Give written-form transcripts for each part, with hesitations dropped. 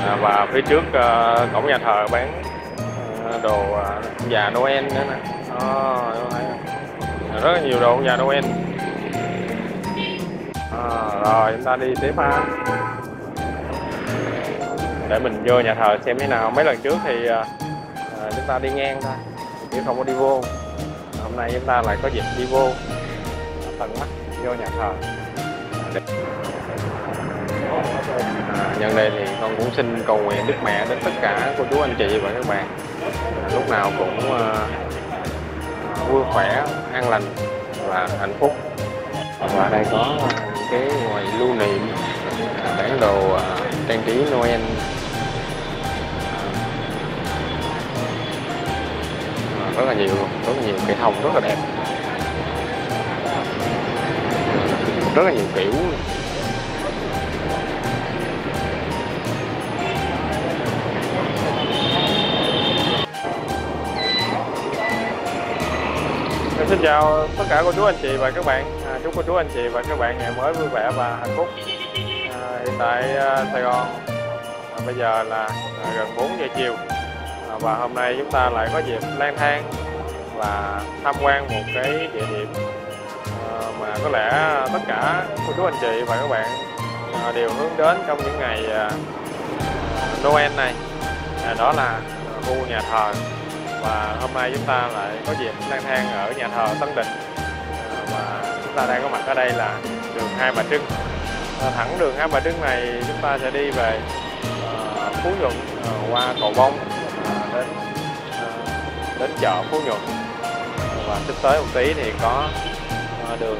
Và phía trước cổng nhà thờ bán đồ già Noel nữa nè. Rất là nhiều đồ già Noel. Rồi chúng ta đi tiếp ha, để mình vô nhà thờ xem thế nào. Mấy lần trước thì chúng ta đi ngang thôi chứ không có đi vô. Hôm nay chúng ta lại có dịp đi vô tận mắt vô nhà thờ. Nhân đây thì con cũng xin cầu nguyện Đức Mẹ đến tất cả cô chú anh chị và các bạn lúc nào cũng vui khỏe, an lành và hạnh phúc. Và đây có cái ngoài lưu niệm bán đồ trang trí Noel. Rất là nhiều luôn, rất là nhiều cây thông rất là đẹp, rất là nhiều kiểu. Xin chào tất cả cô chú anh chị và các bạn. Chúc cô chú anh chị và các bạn ngày mới vui vẻ và hạnh phúc. Hiện tại Sài Gòn bây giờ là gần 4 giờ chiều, và hôm nay chúng ta lại có dịp lang thang và tham quan một cái địa điểm mà có lẽ tất cả cô chú anh chị và các bạn đều hướng đến trong những ngày Noel này. Đó là khu nhà thờ. Và hôm nay chúng ta lại có dịp lang thang ở nhà thờ Tân Định. Và chúng ta đang có mặt ở đây là đường Hai Bà Trưng. Thẳng đường Hai Bà Trưng này chúng ta sẽ đi về Phú Nhuận, qua Cầu Bông, đến chợ Phú Nhuận. Và tiếp tới một tí thì có đường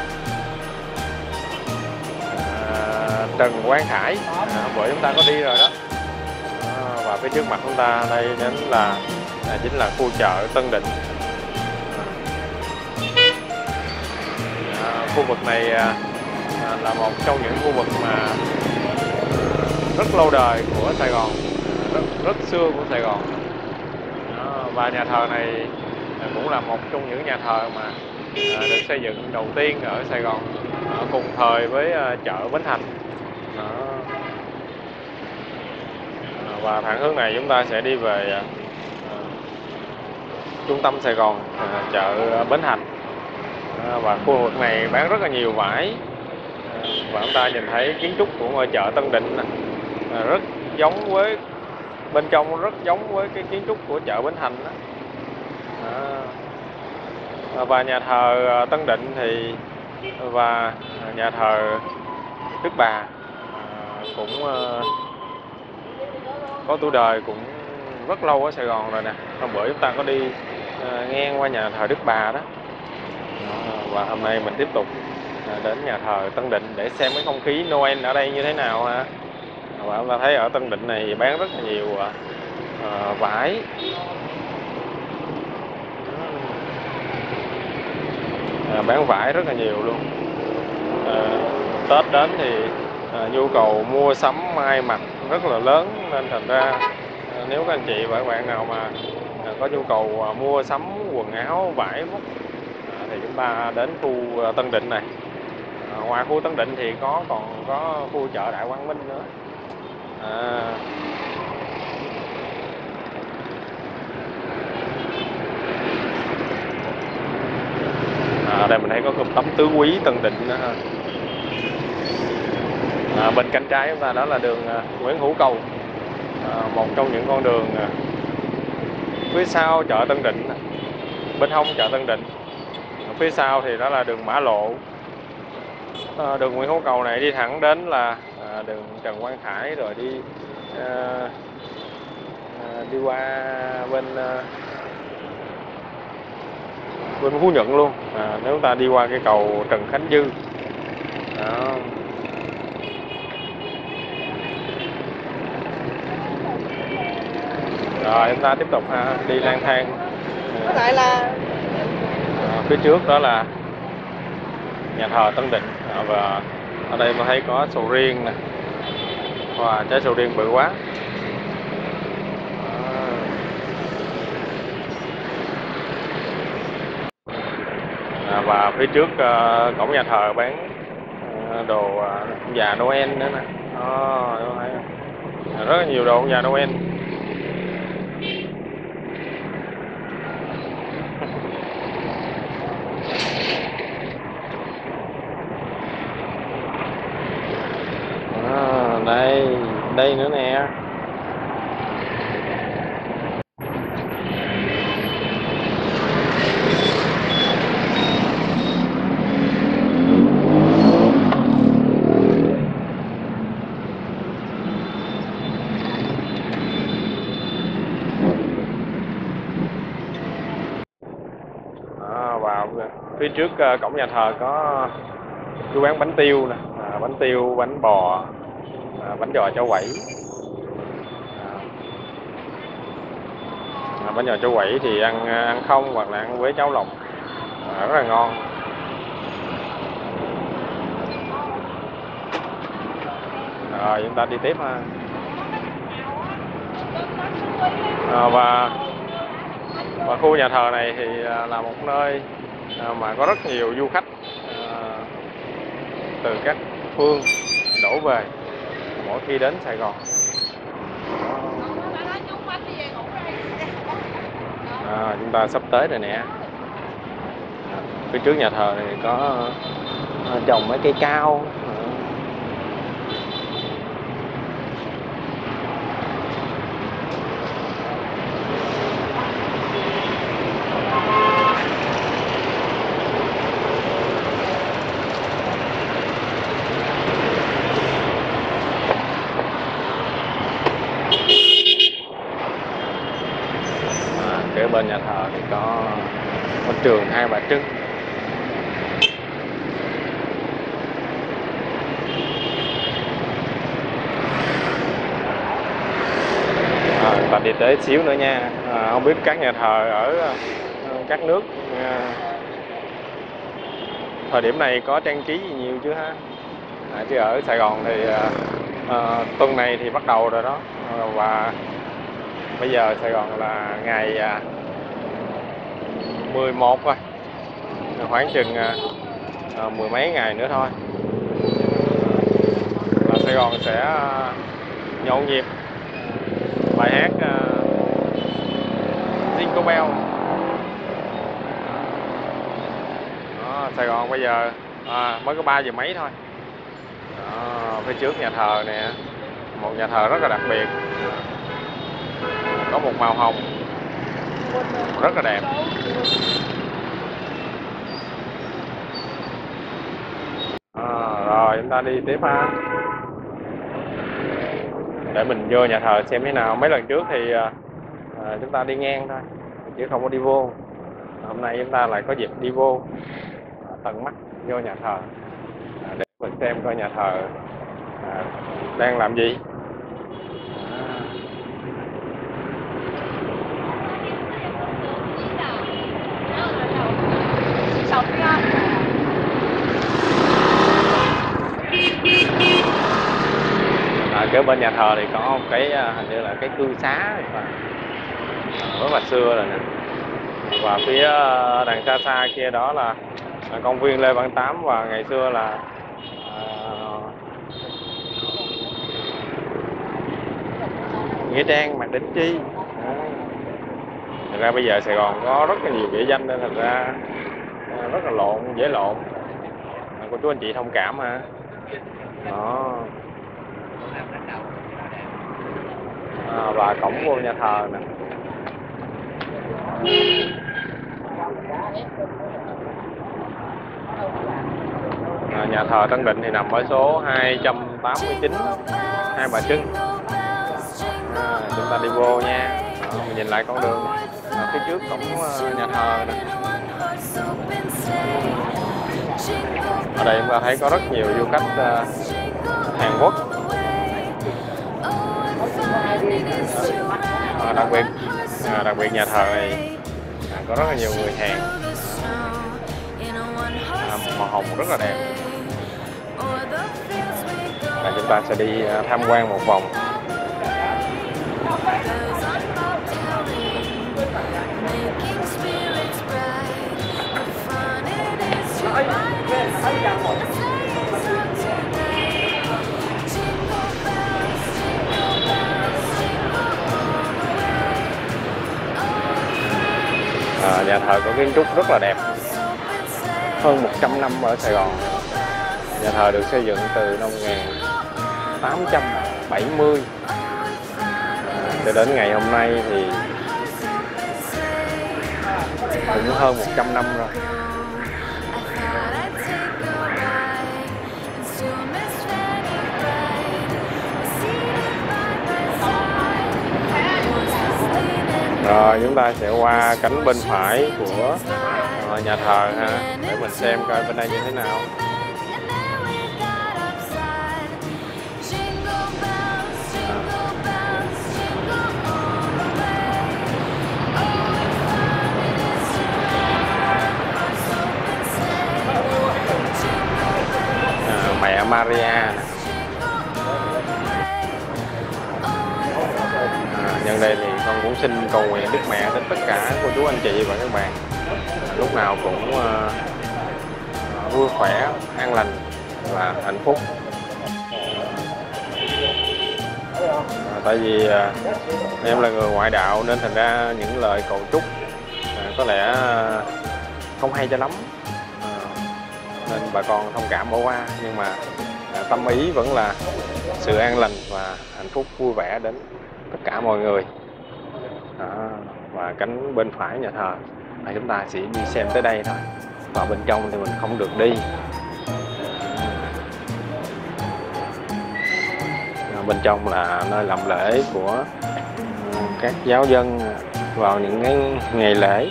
Trần Quang Khải. Hôm bữa chúng ta có đi rồi đó. Và phía trước mặt chúng ta đây đến là chính là khu chợ Tân Định. Khu vực này là một trong những khu vực mà rất lâu đời của Sài Gòn, rất xưa của Sài Gòn. Và nhà thờ này cũng là một trong những nhà thờ mà được xây dựng đầu tiên ở Sài Gòn, cùng thời với chợ Bến Thành. Và thẳng hướng này chúng ta sẽ đi về trung tâm Sài Gòn, chợ Bến Thành. Và khu vực này bán rất là nhiều vải. Và chúng ta nhìn thấy kiến trúc của ngôi chợ Tân Định rất giống với, bên trong rất giống với cái kiến trúc của chợ Bến Thành đó. Và nhà thờ Tân Định thì và nhà thờ Đức Bà cũng có tuổi đời cũng rất lâu ở Sài Gòn rồi nè. Hôm bữa chúng ta có đi ngang qua nhà thờ Đức Bà đó. Và hôm nay mình tiếp tục đến nhà thờ Tân Định để xem cái không khí Noel ở đây như thế nào ha. Và chúng ta thấy ở Tân Định này bán rất là nhiều vải. Bán vải rất là nhiều luôn. Tết đến thì nhu cầu mua sắm may mặc rất là lớn, nên thành ra nếu các anh chị và các bạn nào mà có nhu cầu mua sắm quần áo vải móc thì chúng ta đến khu Tân Định này. Ngoài khu Tân Định thì còn có khu chợ Đại Quang Minh nữa. Đây mình thấy có cụm tấm Tứ Quý Tân Định nữa ha. Bên cạnh trái chúng ta đó là đường Nguyễn Hữu Cầu, một trong những con đường phía sau chợ Tân Định, bên hông chợ Tân Định. Phía sau thì đó là đường Mã Lộ. Đường Nguyễn Hữu Cầu này đi thẳng đến là đường Trần Quang Khải, rồi đi qua bên Phú Nhuận luôn. Nếu chúng ta đi qua cái cầu Trần Khánh Dư đó. Rồi chúng ta tiếp tục đi lang thang. Lại là phía trước đó là nhà thờ Tân Định. Và ở đây mà thấy có sầu riêng nè. Wow, trái sầu riêng bự quá. Và phía trước cổng nhà thờ bán đồ già Noel nữa nè. rất là nhiều đồ nhà Noel. Đây nữa nè. Vào phía trước cổng nhà thờ có chú bán bánh tiêu nè, bánh tiêu, bánh bò, bánh giò cháo quẩy. Bánh giò cháo quẩy thì ăn không hoặc là ăn với cháo lòng, rất là ngon. Rồi chúng ta đi tiếp ha. Và khu nhà thờ này thì là một nơi mà có rất nhiều du khách từ các phương đổ về mỗi khi đến Sài Gòn. Chúng ta sắp tới rồi nè. Phía trước nhà thờ này có trồng mấy cây cao. Kế bên nhà thờ thì có trường Hai Bà Trưng. Ta đi tới xíu nữa nha. Không biết các nhà thờ ở các nước thời điểm này có trang trí gì nhiều chưa ha? Chứ ở Sài Gòn thì tuần này thì bắt đầu rồi đó. Và bây giờ Sài Gòn là ngày 11 thôi, khoảng chừng mười mấy ngày nữa thôi là Sài Gòn sẽ nhộn nhịp bài hát Jingle Bell. Sài Gòn bây giờ mới có 3 giờ mấy thôi. Phía trước nhà thờ nè, một nhà thờ rất là đặc biệt, có một màu hồng rất là đẹp. Rồi chúng ta đi tiếp ha. Để mình vô nhà thờ xem thế nào. Mấy lần trước thì chúng ta đi ngang thôi chứ không có đi vô. Hôm nay chúng ta lại có dịp đi vô tận mắt vô nhà thờ để mình xem coi nhà thờ đang làm gì. Kế bên nhà thờ thì có một cái hình như là cái cư xá rất là xưa rồi nè. Và phía đằng xa xa kia đó là công viên Lê Văn Tám, và ngày xưa là nghĩa trang Mạc Đỉnh Chi. Thật ra bây giờ Sài Gòn có rất là nhiều địa danh nên thật ra rất là lộn, dễ lộn. Cô chú anh chị thông cảm ha. Đó. Và cổng vô nhà thờ nè. Nhà thờ Tân Định thì nằm ở số 289 Hai Bà Trưng. Chúng ta đi vô nha. Mình nhìn lại con đường phía trước cổng nhà thờ nè. Ở đây chúng ta thấy có rất nhiều du khách Hàn Quốc. Đặc biệt nhà thờ này có rất là nhiều người Hàn. Màu hồng rất là đẹp. Và chúng ta sẽ đi tham quan một vòng. nhà thờ có kiến trúc rất là đẹp, hơn 100 năm ở Sài Gòn. Nhà thờ được xây dựng từ năm 1870 cho đến ngày hôm nay thì cũng hơn 100 năm rồi. Rồi chúng ta sẽ qua cánh bên phải của nhà thờ ha, để mình xem coi bên đây như thế nào. Mẹ Maria nè. Nhân đây thì con cũng xin cầu nguyện Đức Mẹ đến tất cả cô chú anh chị và các bạn lúc nào cũng vui khỏe, an lành và hạnh phúc. Tại vì em là người ngoại đạo nên thành ra những lời cầu chúc có lẽ không hay cho lắm, nên bà con thông cảm bỏ qua, nhưng mà tâm ý vẫn là sự an lành và hạnh phúc vui vẻ đến tất cả mọi người. Và cánh bên phải nhà thờ chúng ta chỉ đi xem tới đây thôi, vào bên trong thì mình không được đi. Bên trong là nơi làm lễ của các giáo dân vào những cái ngày lễ.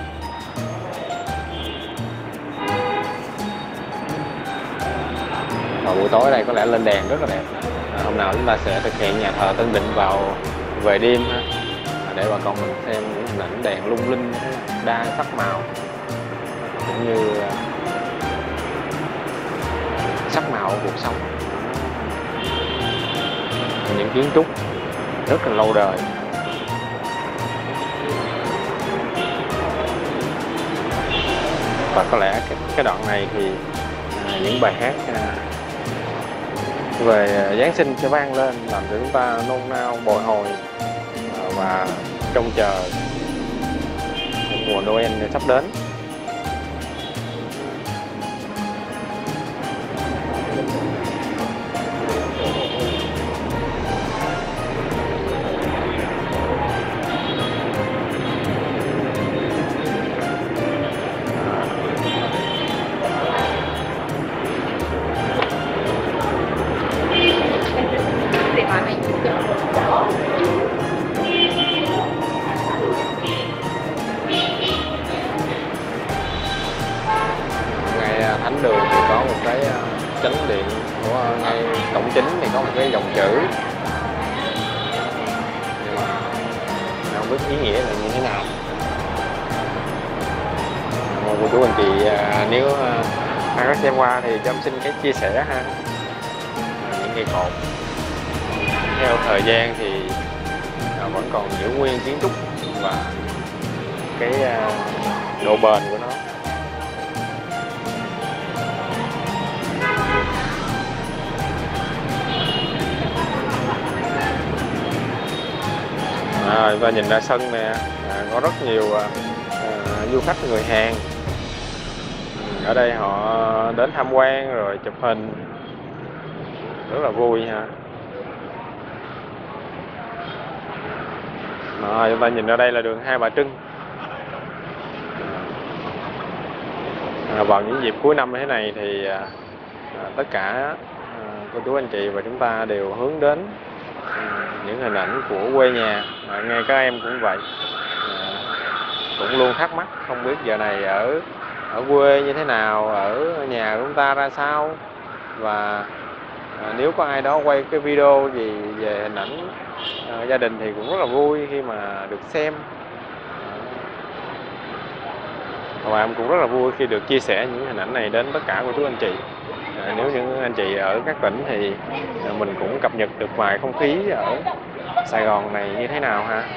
Vào buổi tối đây có lẽ lên đèn rất là đẹp. Hôm nào chúng ta sẽ thực hiện nhà thờ Tân Định vào về đêm ha, để bà con mình xem những hình ảnh đèn lung linh đa sắc màu, cũng như sắc màu của cuộc sống, những kiến trúc rất là lâu đời. Và có lẽ cái đoạn này thì những bài hát về Giáng sinh sẽ vang lên, làm cho chúng ta nôn nao bồi hồi và trông chờ mùa Noel sắp đến. Thánh đường thì có một cái chánh điện của ngay cổng chính thì có một cái dòng chữ, nhưng mà không biết ý nghĩa là như thế nào. Cô chú anh chị nếu ai có xem qua thì cho em xin cái chia sẻ ha. Những cây cột theo thời gian thì vẫn còn giữ nguyên kiến trúc và cái độ bền của nó. Và nhìn ra sân nè, có rất nhiều du khách người Hàn ở đây, họ đến tham quan rồi chụp hình rất là vui ha. Chúng ta nhìn ra đây là đường Hai Bà Trưng. Vào những dịp cuối năm như thế này thì tất cả cô chú anh chị và chúng ta đều hướng đến những hình ảnh của quê nhà. Ngay các em cũng vậy, cũng luôn thắc mắc không biết giờ này ở quê như thế nào, ở nhà của chúng ta ra sao. Và nếu có ai đó quay cái video gì về hình ảnh gia đình thì cũng rất là vui khi mà được xem. Và em cũng rất là vui khi được chia sẻ những hình ảnh này đến tất cả cô chú anh chị. Nếu những anh chị ở các tỉnh thì mình cũng cập nhật được vài không khí ở Sài Gòn này như thế nào ha.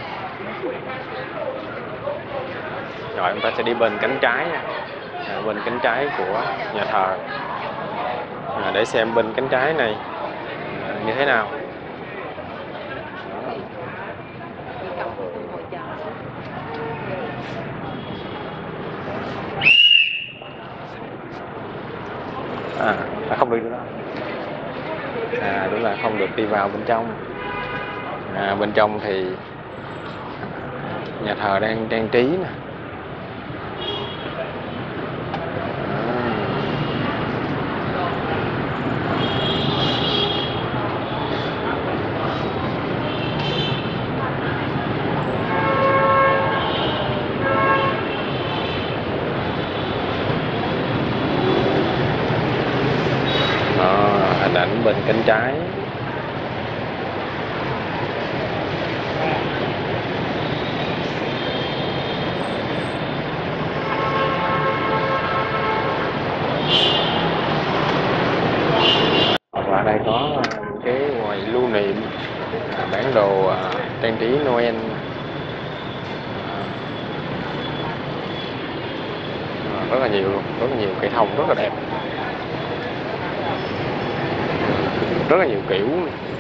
Rồi chúng ta sẽ đi bên cánh trái nha. Bên cánh trái của nhà thờ để xem bên cánh trái này như thế nào. không đi nữa đó. Đúng là không được đi vào bên trong. Bên trong thì nhà thờ đang trang trí nè. Hình ảnh bên cánh trái. Và đây có cái quầy lưu niệm, bản đồ trang trí Noel. Rất là nhiều luôn, rất là nhiều cây thông rất là đẹp, rất là nhiều kiểu.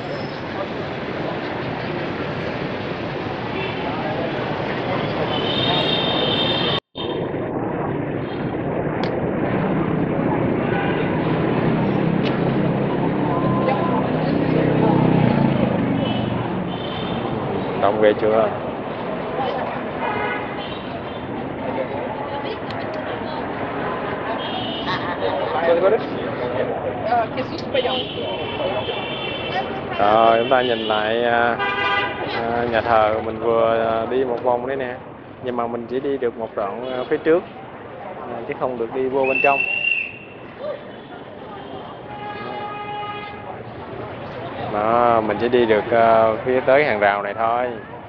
Đông ghê chưa? Rồi chúng ta nhìn lại nhà thờ mình vừa đi một vòng đấy nè, nhưng mà mình chỉ đi được một đoạn phía trước chứ không được đi vô bên trong. Đó, mình chỉ đi được phía tới hàng rào này thôi.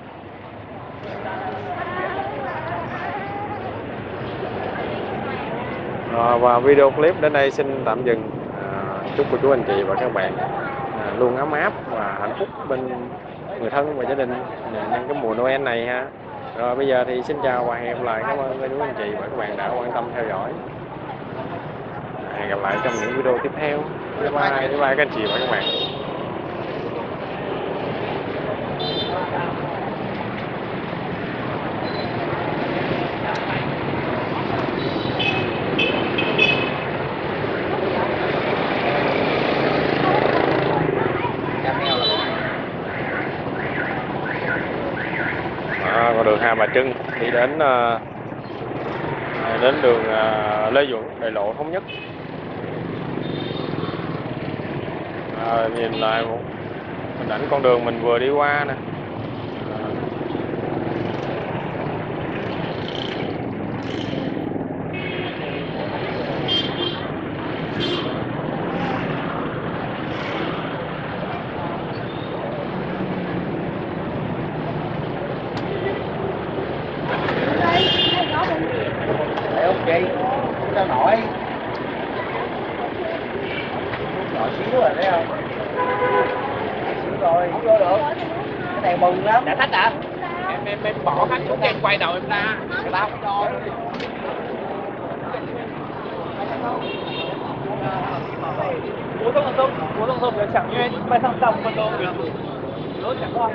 Và video clip đến đây xin tạm dừng. Chúc cô chú anh chị và các bạn luôn ấm áp và hạnh phúc bên người thân và gia đình nhân cái mùa Noel này ha. Rồi bây giờ thì xin chào và hẹn gặp lại. Cảm ơn cô chú anh chị và các bạn đã quan tâm theo dõi. Hẹn gặp lại trong những video tiếp theo. Bye bye, bye bye các anh chị và các bạn. Con đường Hai Bà Trưng đi đến đường Lê Duẩn, đại lộ Thống Nhất. Nhìn lại một hình ảnh con đường mình vừa đi qua nè. Ok, sao nổi xíu rồi thấy không? Xíu rồi, không vô được. Cái này mừng lắm. Đã thách hả? Em bỏ khách xuống em quay đầu em ra. Người ta không cho. Ủa thông thông là chẳng như bay thăm tầm con tôm được. Nó chẳng qua.